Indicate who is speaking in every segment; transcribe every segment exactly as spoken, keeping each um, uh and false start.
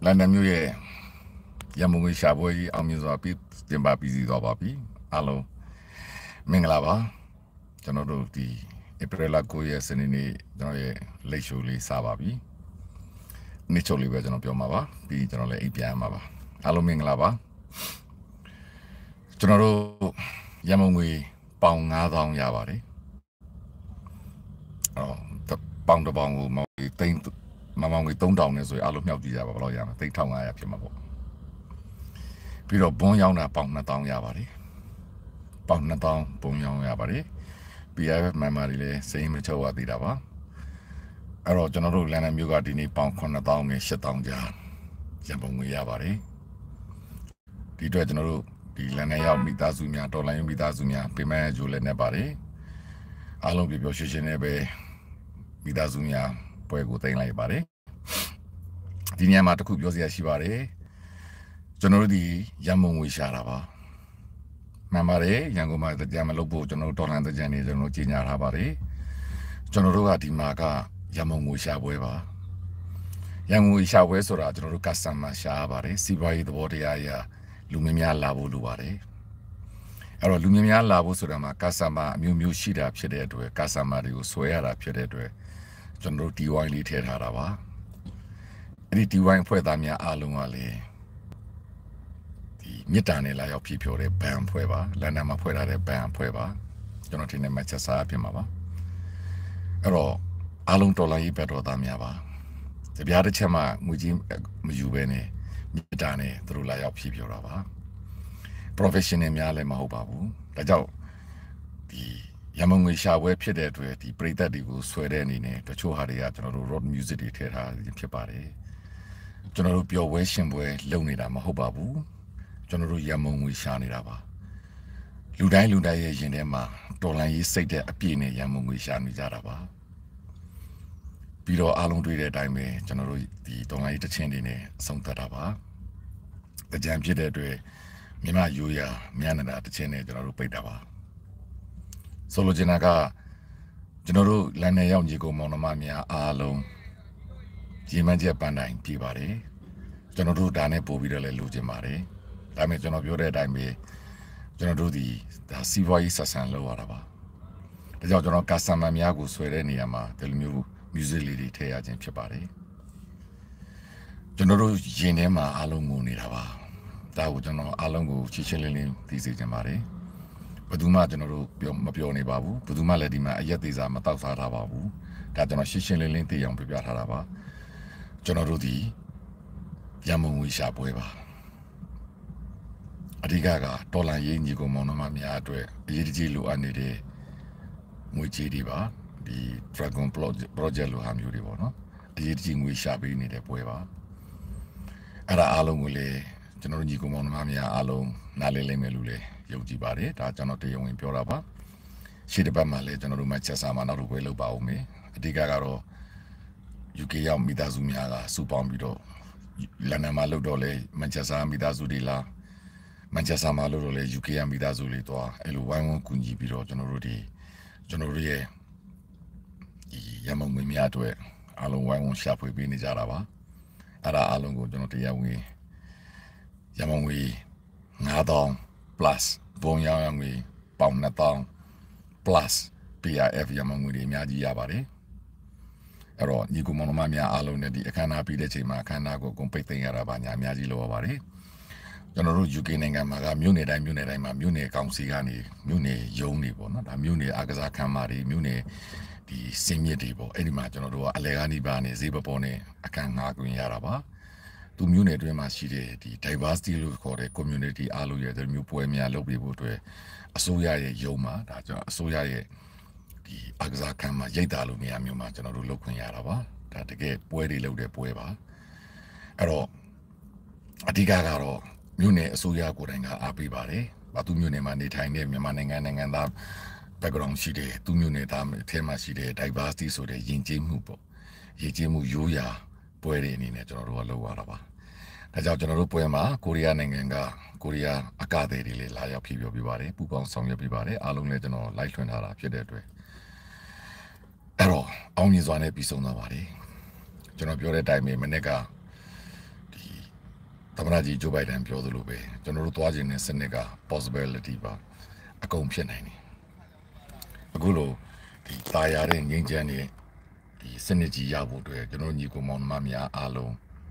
Speaker 1: London New Year Yamungi Shaboy Amizo Pit Jimba Busy Gobapi Alo Minglava Jono di Aprila Goya Senini Joy Lashuli Sababi Nicholi version of Yomava P General A P M Mava Alo Minglava Jono Yamungi Pong Adon Yavari Oh the Pong the Bong will think Mamma we don't down as we all of the Yava, they tongue I have him. Peter Bonyana Pong Natong Yavari Pong Natong Bonyon Yavari Be I have memory same Choa Didava Aro General Lana Mugadini Pong Conatong and Shatong Jan Jambong Yavari The General the Lana Mitazumia, Tolan Mitazumia, Pima Jule Nebari Along with Yoshine Mitazumia. Puego thing like body. Dinyama to cook Yosia Shibare. Generally, Yamun Wisharaba. Mamare, Yangoma, the Jamalobo, General Tolan, the Jenny, General Gina Habare. General Dimaga, Yamun Wishabueva. Young Wishawe, General Casama Shabare, Sibai the Bodia, Lumia Labo Luare. Ero Lumia Labo Surama, Casama, Mu Mu Shida, Piedetwe, Casama, Suera, Piedetwe. General Tiwine Lited Harava. Any Tiwine Puedamia Alumale. The Mitanela of people, a bam pueva, Lanama Pueda, a bam pueva, Jonathan Machasa Pimava. Ero Alum Tola Ipeto Damiava. The Biada Chama Mujim Mujubene, Mitane, through Laya people. Profession in Miale Mahobabu. The Joe. The Yamungi Shawe Piedetwe, the Breda Digo, Sweden in it, the Choharia, General Road Music, Terra, the Chipari, General Pio Weshimwe, Leonida Mahobabu, General Yamungi Shaniraba. Ludai Ludai Genema, Dolan State Apine Yamungi Shani Jaraba. Piro Alon Dre Dime, General the Donai Chendine, Santaraba. The Jam Piedetwe, Mima Yuya, Mianada, the Chene, General Pedava. Solo Genaga General Lanayam Jigo Monomamia Alone Jimaja Bandine Pibare General Dane Pobidale Lujimare Dame Jonobure Dame General the Sivai Sasan Loaraba. The General Casama Miago Swereniama, the new musically Teaj and Pibare General Genema Alungunirava. That would know Alungu Chichelin Tizimare. Paduma General Mapione Babu, Paduma Ledima, Ayatiza, Matasa Babu, Katana Shishin Linti Young Pipia Haraba, General D, Yamu Shapueva. Adigaga, Tola Yinjigo Monomamia, Yijilu Anide Muchidiva, the Dragon Project Luham Yuribono, Yijing Wishabi Nide Pueva. Ara Alongule, General Jigo Monomamia Along, Nale Melule. Yojibare, Tajanote Young in Pioraba. She the Bamale, General Machasama, Naruelo Baume, Digaro, Yukia Midazumiaga, Supambido, Lanama Lodole, Manchasa Midazudila, Manchasama Lodole, Yukia Midazulitoa, Eluwan Kunjibiro, Generali, General Yamon Miatwe, Alon Shapu Binijarava, Ara Alongo, Jonote Yawi, Yamonwi, Nadon. Plus, Bonyang, Pong Natong, plus P I F Yamangudi Miaji Yabari. Ero, Nikumonomamia alone, the Akana Pidechima, Kanago, competing Arabania, Miaji Lovari. General Yukin and Maga Mune, I Mune, I'm a Mune, Counsigani, Mune, Yoni, not a Mune, Agaza Kamari, Mune, the Simiatibo, any General Alegani Bani, Zibapone, Akan Yaraba. To Mune Machide, the diversity of the community, Aluya, the new poemia, Lobibo to a Soya Yoma, that a Soya, the Axakama, Jedalumia, Muma, General Lokun Yaraba, that the gate, Puedi Lode Pueva. Ero Adigaro, Mune, Soya Gorenga, Abibare, but to Mune Mani, Tiny, Maning and that background Shide, to Mune, Tema Shide, diversity so the Yinjim Hupo, Yijimu Yuya. Puede in a general Lowaraba. The general poema, Korea Nenga, Korea Academy, Laya Pibio Bibare, Pupon Song Bibare, Alum Legend, Light when Hara, Piedetwe. Ero, only one episode Navari. General Pure Time, Menega, သမ္မတကြီးဂျိုးဘိုင်ဒန်ပြောသလိုပဲကျွန်တော်တို့သွားခြင်းနဲ့စနစ်က possibility ပါအကုန်ဖြစ်နိုင်တယ်အခုလိုဒီတာယာတဲ့ငြိမ်းချမ်းတဲ့ဒီစနစ်ကြီးရဖို့အတွက်ကျွန်တော်ညီကိုမောင်နှမများအားလုံး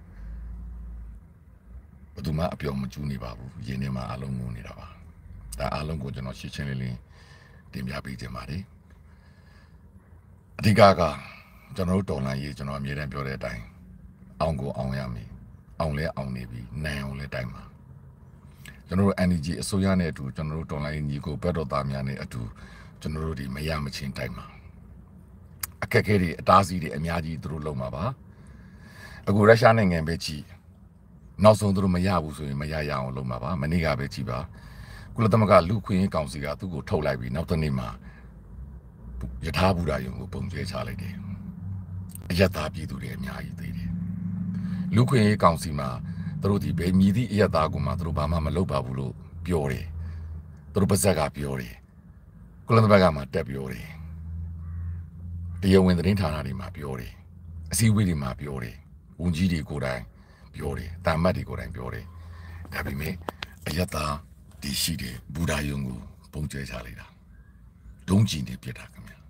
Speaker 1: ဘယ်သူမှအပြောမကျူးနေပါဘူးယင်းထဲမှာအားလုံးငုံနေတာပါဒါအားလုံးကိုကျွန်တော်ရှင်းရှင်းလင်းလင်းတင်ပြပေးခြင်းပါတယ်အဓိကကကျွန်တော်တို့တော်လှန်ရေးကျွန်တော်အမြဲတမ်းပြောတဲ့အတိုင်းအောင်ကိုအောင်ရမယ်အောင်လဲအောင်နေပြီနိုင်အောင်လဲတိုင်းမှာကျွန်တော်တို့ energy အစိုးရနဲ့အတူကျွန်တော်တို့တော်လှန်ရေးညီကိုဘက်တော်သားများနဲ့အတူကျွန်တော်တို့ဒီမရမချင်းတိုင်းမှာအခက်အခဲတွေအတားအဆီးတွေအများကြီးသူတို့လုံမှာပါအခုရုရှားနိုင်ငံပဲကြည့်နောက်ဆုံးသူတို့မရဘူးဆိုရင်မရရအောင်လုပ်မှာပါမနေ့ကပဲကြည့်ပါကုလသမဂ္ဂလူခွင့်ရေးကောင်စီကသူ့ကိုထုတ်လိုက်ပြီးနောက်တစ်နေ့မှာယထာဘူရာယုံကိုပုံကျဲချလိုက်တယ်အယက်သားပြည်သူတွေအများကြီးသေးတယ်လူခွင့်ရေးကောင်စီမှာသူတို့ဒီဘယ်မြည်သည့်အယက်သားကိုမှသူတို့ဘာမှမလုပ်ပါဘူးလို့ပြောတယ်သူတို့ပါဇက်ကပြောတယ်ကုလသမဂ္ဂမှာတက်ပြောတယ်တရားဝင်သတင်းဌာနတွေမှာပြောတယ်အစည်းအဝေးတွေမှာပြောတယ်ဝန်ကြီးတွေကိုယ်တိုင်ပြောတယ်တာမတ်တွေကိုယ်တိုင်ပြောတယ်ဒါပေမဲ့အယက်သားဒီရှိတယ်ဘူရာယုံကိုပုံကျဲချလိုက်တာဒုံးကျည်နဲ့ပြစ်တာခင်ဗျ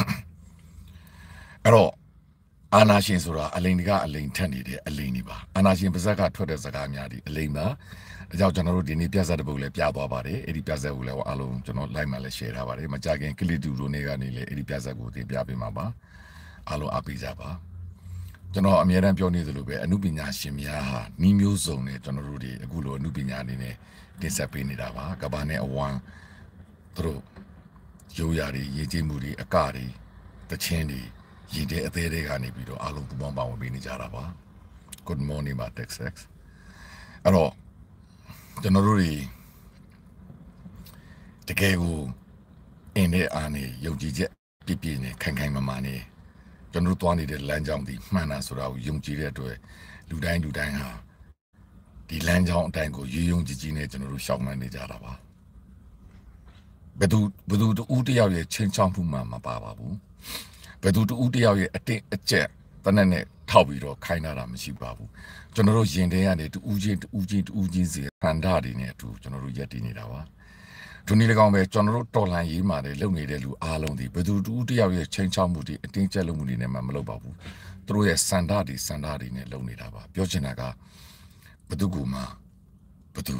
Speaker 1: အဲ့တော့အာနာရှင်ဆိုတာအလိန်ကအလိန်ထက်နေတဲ့အလိန်တွေပါအာနာရှင်ပါဇက်ကထွက်တဲ့စကားများဒီအလိန်ပါဒါကြောင့်ကျွန်တော်တို့ဒီနေ့ပြဿနာတစ်ပုဒ်လည်းပြသွားပါတယ်အဲ့ဒီပြဿနာကိုလည်းအားလုံးကျွန်တော် live မှာလည်း share ထားပါတယ်မကြခင်ကလစ်တူတို့နေကနေလည်းအဲ့ဒီပြဿနာကိုတင်ပြပေးမှာပါအားလုံးအားပေးကြပါကျွန်တော်အမြဲတမ်းပြောနေသလိုပဲအမှုပညာရှင်များဟာနှီးမျိုးစုံနဲ့ကျွန်တော်တို့ဒီအခုလိုအမှုပညာအနေနဲ့တင်ဆက်ပေးနေတာပါကဘာနဲ့အဝမ်းသူတို့ရိုးရာတွေရေးကြည့်မှုတွေအကတွေတချင်းတွေရည်တဲ့အသေးတွေကနေပြီးတော့အားလုံးပူပေါင်းပါဝင်ပေးနေကြတာပါ Good morning ပါ Texas အဲ့တော့ကျွန်တော်တို့တွေတကယ်ကိုအင်းနဲ့အားနဲ့ယုံကြည်ချက်ပြည့်ပြည့်နဲ့ခိုင်ခိုင်မာမာနဲ့ကျွန်တော်တို့သွားနေတဲ့လမ်းကြောင်းဒီမှန်တာဆိုတာကိုယုံကြည်တဲ့အတွက်လူတိုင်းလူတိုင်းဟာဒီလမ်းကြောင်းအတိုင်းကိုယုံယုံကြည်ကြည်နဲ့ကျွန်တော်တို့ရှောင်မှန်းနေကြတာပါဘယ်သူဘယ်သူတူတယောက်ရဲ့ချင်းချောင်းမှုမှမပါပါဘူးဘယ်သူတူတယောက်ရဲ့အတင်းအကျက်တနက်နဲ့ထောက်ပြီးတော့ခိုင်းတာမရှိပါဘူးကျွန်တော်တို့ရင်ထဲကနေတူဦးချင်းတူဦးချင်းတူဦးချင်းစီခန္ဓာတွေနဲ့အတူကျွန်တော်တို့ရက်တည်နေတာပါဒီနေ့လည်းကောင်းပဲကျွန်တော်တို့တော်လှန်ရေးမှာလည်းလုပ်နေတဲ့လူအားလုံးဒီဘယ်သူတူတယောက်ရဲ့ချင်းချောင်းမှုတွေအတင်းကျပ်လုပ်မှုတွေနဲ့မှမလုပ်ပါဘူးသူတို့ရဲ့စန္ဒတွေစန္ဒတွေနဲ့လုပ်နေတာပါပြောချင်တာကဘယ်သူကမှဘယ်သူ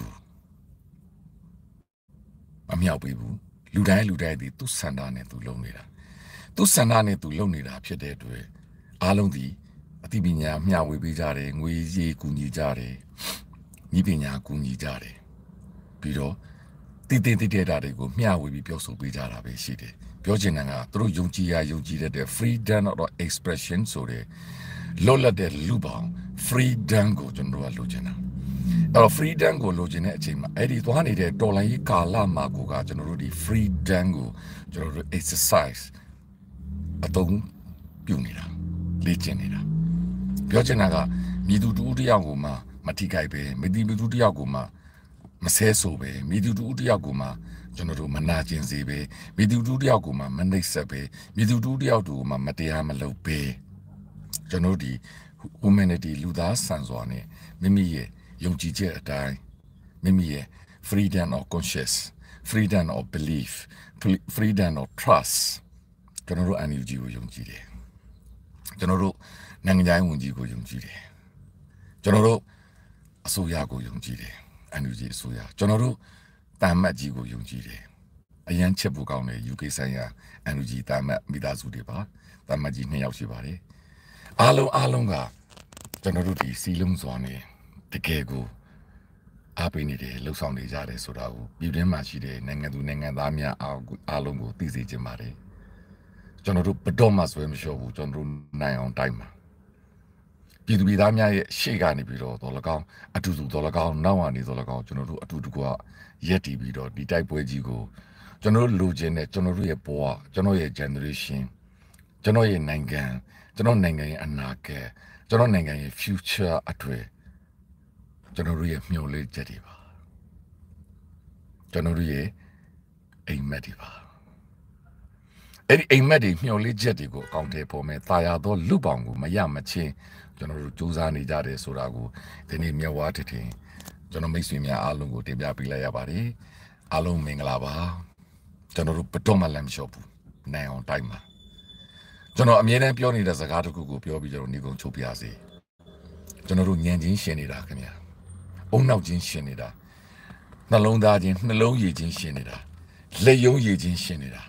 Speaker 1: အမြောက်ပေးဘူးလူတိုင်းလူတိုင်းဒီသူစန္ဒနဲ့သူလုပ်နေတာသူစန္ဒနဲ့သူလုပ်နေတာဖြစ်တဲ့အတွက်အားလုံးဒီအသိပညာမျှဝေပေးကြတယ်ငွေကြေးကူညီကြတယ်ဤပညာကူညီကြတယ်ပြီးတော့တည်တည်တည်တဲ့ဓာတ်တွေကိုမျှဝေပြီးပြောဆိုပေးကြတာပဲရှိတယ်ပြောချင်တာကသူတို့ယုံကြည်ရယုံကြည်တဲ့ freedom of expression ဆိုတဲ့လွတ်လပ်တဲ့လူပေါင်း freedom ကိုကျွန်တော်ကလိုချင်တာအဲ့တော့ freedom ကိုလိုချင်တဲ့အချိန်မှာအဲ့ဒီသွားနေတဲ့တော်လိုင်းရေးကာလမှာကိုကကျွန်တော်တို့ဒီ freedom ကိုကျွန်တော်တို့ exercise အတုံးပြုနေတာလေ့ကျင့်နေတာပြောချင်တာကမြည်သူတူတယောက်ကိုမှမထိခိုက်ပဲမတိမြည်သူတယောက်ကိုမှမဆဲဆိုပဲမြည်သူတူတယောက်ကိုမှကျွန်တော်တို့မနာကျင်စေပဲမြည်သူတူတယောက်ကိုမှမနှိပ်စက်ပဲမြည်သူတူတယောက်ကိုမှမတရားမလုပ်ပဲကျွန်တော်ဒီ humanity လူသားဆန်စွာနဲ့မိမိရဲ့ယုံကြည်ချက်အတိုင်းမိမိရဲ့ freedom of conscience freedom of belief freedom of trust ကျွန်တော်တို့ N U G ကိုယုံကြည်တယ်ကျွန်တော်တို့နိုင်ငံခြားရေးဝန်ကြီးကိုယုံကြည်တယ်ကျွန်တော်တို့အစိုးရကိုယုံကြည်တယ် N U G အစိုးရကျွန်တော်တို့တာမတ်ကြီးကိုယုံကြည်တယ်အရန်ချက်ဖို့ကောင်းတယ် U K ဆိုင်ရာ N U G တာမတ်မိသားစုတွေပါတာမတ်ကြီးနှစ်ယောက်ရှိပါတယ်အားလုံးအားလုံးကကျွန်တော်တို့ဒီစီလုံးစွာနဲ့တကယ်ကိုအားပေးနေတယ်လှုပ်ဆောင်နေကြတယ်ဆိုတာကိုပြည်တွင်းမှာရှိတဲ့နိုင်ငံသူနိုင်ငံသားများအားလုံးကိုသိစေချင်ပါတယ်ကျွန်တော်တို့ဘတော်မှဆွဲမလျှော့ဘူးကျွန်တော်တို့နိုင်အောင်တိုင်းမှာပြည်သူပြည်သားများရဲ့ရှေ့ကနေပြီးတော့တော်လကောင်းအတူတူတော်လကောင်းနောက်ကနေတော်လကောင်းကျွန်တော်တို့အတူတူကရက်တည်ပြီးတော့ဒီတိုက်ပွဲကြီးကိုကျွန်တော်တို့လူချင်းနဲ့ကျွန်တော်တို့ရဲ့ဘဝကျွန်တော်ရဲ့ generation ကျွန်တော်ရဲ့နိုင်ငံကျွန်တော်နိုင်ငံရဲ့အနာဂတ်ကျွန်တော်နိုင်ငံရဲ့ future အတွေ့ကျွန်တော်တို့ရဲ့မျှော်လင့်ချက်တွေပါကျွန်တော်တို့ရဲ့အိမ်မက်တွေပါအဲ့ဒီအိမ်မက်တွေမျှော်လင့်ချက်တွေကိုအကောင့်ထဲပေါ်မယ်တာယာသောလူပေါင်းကိုမရမချင်းကျွန်တော်တို့စူးစမ်းနေကြတယ်ဆိုတာကိုဒီနေ့မြတ်ဝါထထင်ကျွန်တော်မိတ်ဆွေများအားလုံးကိုတင်ပြပေးလိုက်ရပါတယ်အားလုံးမင်္ဂလာပါကျွန်တော်တို့ဘတော်မှလမ်းမလျှော့ဘူးနိုင်အောင်တိုင်းပါကျွန်တော်အမြဲတမ်းပြောနေတဲ့စကားတစ်ခုကိုပြောပြီးကျွန်တော်နေကုန်ချုပ်ပြစေကျွန်တော်တို့ညံချင်းရှင်နေတာခင်ဗျာအုံနောက်ချင်းရှင်နေတာနှလုံးသားချင်းနှလုံးရည်ချင်းရှင်နေတာလက်ယုံရည်ချင်းရှင်နေတာ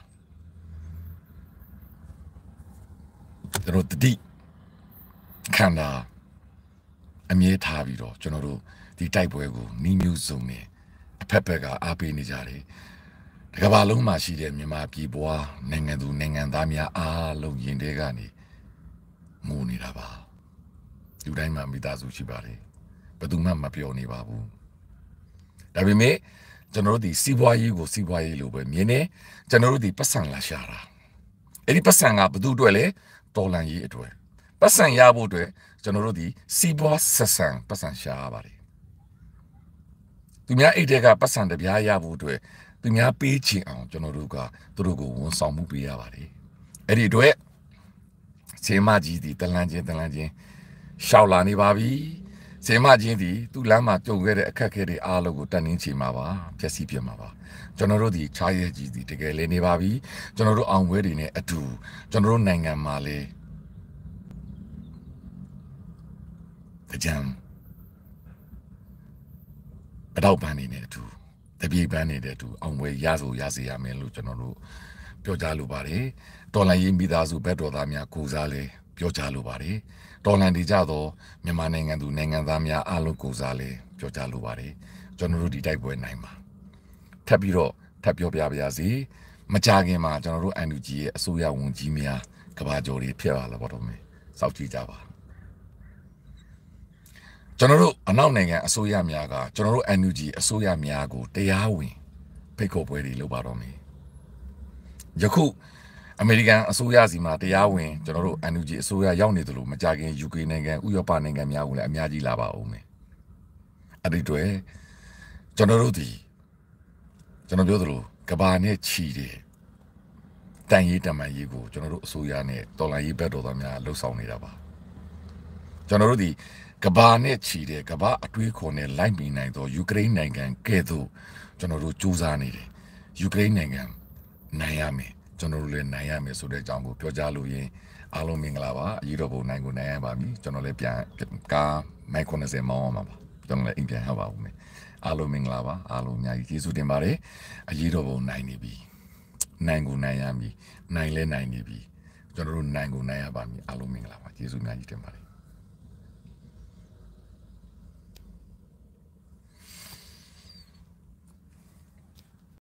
Speaker 1: ကျွန်တော်တတိခန္ဓာအမြဲထားပြီးတော့ကျွန်တော်တို့ဒီတိုက်ပွဲကိုနှီးမျိုးစုံနဲ့အဖက်ဖက်ကအားပေးနေကြတယ်ဒီကမ္ဘာလုံးမှာရှိတဲ့မြန်မာပြည်ပွားနိုင်ငံသူနိုင်ငံသားများအားလုံးယင်တဲကနေငိုနေတာပါလူတိုင်းမှာမိသားစုရှိပါတယ်ဘယ်သူမှမပြောနေပါဘူးဒါပေမဲ့ကျွန်တော်တို့ဒီစီးပွားရေးကိုစီးပွားရေးလို့ပဲမြင်နေကျွန်တော်တို့ဒီပတ်စံလာရှာတာအဲ့ဒီပတ်စံကဘယ်သူအတွက်လဲတော်လန်ရေးအတွက်ပတ်စံရဖို့အတွက်ကျွန်တော်တို့ဒီစီးပွားဆက်ဆံပတ်စံရှာရပါတယ်သူများအိတ်တွေကပတ်စံတပြားရဖို့အတွက်သူများပေးချင်အောင်ကျွန်တော်တို့ကသူတို့ကိုဝန်ဆောင်မှုပေးရပါတယ်အဲ့ဒီအတွက်စေမကြီးဒီတလန်းချင်းတလန်းချင်းရှောက်လာနေပါပြီစေမချင်းဒီသူ့လမ်းမှာကြုံခဲ့တဲ့အခက်အခဲတွေအားလုံးကိုတန်နှင်းချမှာပါဖြည့်ဆည်းပြမှာပါကျွန်တော်တို့ဒီခြားရဲကြီးဒီတကယ်လေးနေပါပြီကျွန်တော်တို့အောင်ပွဲတွေနဲ့အတူကျွန်တော်တို့နိုင်ငံမှာလေအကြံအတော့ပန်းနေတဲ့အတူတပြေပန်းနေတဲ့အတူအောင်ပွဲရဆိုရစေရမယ်လို့ကျွန်တော်တို့ပြောကြားလိုပါတယ်တော်လိုင်းရေးမိသားစုဘက်တော်သားများကိုစားလဲပြောကြားလိုပါတယ်တော်လန်ဒီကြတော့မြန်မာနိုင်ငံသူနိုင်ငံသားများအားလုံးကိုစားလဲပြောကြားလိုပါတယ်ကျွန်တော်တို့ဒီတိုက်ပွဲနိုင်မှာထပ်ပြီးတော့ထပ်ပြောပြပါရစေမကြခင်မှာကျွန်တော်တို့ အန် ယူ ဂျီ ရဲ့အစိုးရဝန်ကြီးများကဘာကျော်တွေဖြစ်လာတော့တော့မယ်စောင့်ကြည့်ကြပါကျွန်တော်တို့အနောက်နိုင်ငံအစိုးရများကကျွန်တော်တို့ အန် ယူ ဂျီ အစိုးရများကိုတရားဝင်ဖိတ်ခေါ်ပွဲတွေလုပ်ပါတော့မယ်ယခုအမေရိကန်အစိုးရစီမှာတရားဝင်ကျွန်တော်တို့ အန် ယူ ဂျီ အစိုးရရောက်နေတယ်လို့မကြခင် ယူကေ နိုင်ငံဥရောပနိုင်ငံများကိုလည်းအများကြီးလာပါဦးမယ်အဲ့ဒီတွေကျွန်တော်တို့ဒီကျွန်တော်ပြောသလိုကဘာနဲ့ချီတယ်တန်ရေးတမန်ရေးကိုကျွန်တော်တို့အစိုးရနဲ့တော်လိုင်းရေးဘက်တော်သားများလှုပ်ဆောင်နေတာပါကျွန်တော်တို့ဒီကဘာနဲ့ချီတယ်ကဘာအတွေးခေါ်နဲ့လိုက်မိနိုင်သောယူကရိန်းနိုင်ငံကဲ့သို့ကျွန်တော်တို့စူးစမ်းနေတယ်ယူကရိန်းနိုင်ငံနိုင်ရမယ်ကျွန်တော်တို့လည်းနိုင်ရမယ်ဆိုတဲ့အကြောင်းကိုပြောကြားလို့ရင်အားလုံးမင်္ဂလာပါအရေးတော်ပုံနိုင်ကိုနိုင်ရပါပြီကျွန်တော်လည်းပြန်ကားမိုက်ခွန်းစင်မောင်းအောင်ပါကျွန်တော်လည်းအိမ်ပြန်ဟောက်ပါဦးမယ်အားလုံးမင်္ဂလာပါအားလုံးအများကြီးကျေးဇူးတင်ပါတယ်အရေးတော်ပုံနိုင်နေပြီနိုင်ကိုနိုင်ရမည်နိုင်လဲနိုင်နေပြီကျွန်တော်တို့နိုင်ကိုနိုင်ရပါမည်အားလုံးမင်္ဂလာပါကျေးဇူးအများကြီးတင်ပါတယ်